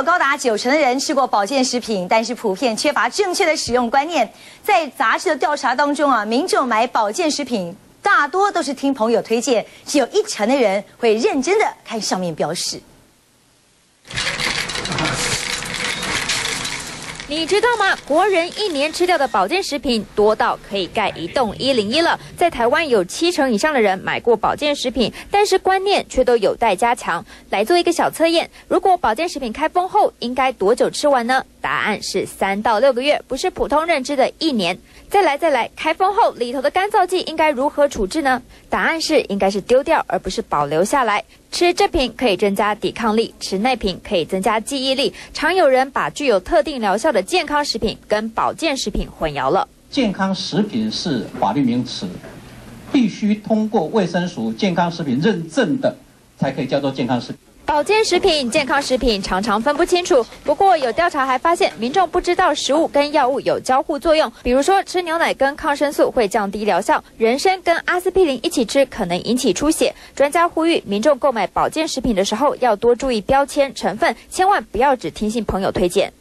有高达90%的人吃过保健食品，但是普遍缺乏正确的使用观念。在杂志的调查当中啊，民众买保健食品大多都是听朋友推荐，只有1成的人会认真的看上面标示。 你知道吗？国人1年吃掉的保健食品多到可以盖一栋101了。在台湾有70%以上的人买过保健食品，但是观念却都有待加强。来做一个小测验：如果保健食品开封后，应该多久吃完呢？答案是3到6个月，不是普通认知的1年。再来，开封后里头的干燥剂应该如何处置呢？答案是应该是丢掉，而不是保留下来。 吃这瓶可以增加抵抗力，吃那瓶可以增加记忆力。常有人把具有特定疗效的健康食品跟保健食品混淆了。 健康食品是法律名词，必须通过卫生署健康食品认证的，才可以叫做健康食品。 保健食品、健康食品常常分不清楚。不过有调查还发现，民众不知道食物跟药物有交互作用。比如说，吃牛奶跟抗生素会降低疗效，人参跟阿司匹林一起吃可能引起出血。专家呼吁民众购买保健食品的时候要多注意标签成分，千万不要只听信朋友推荐。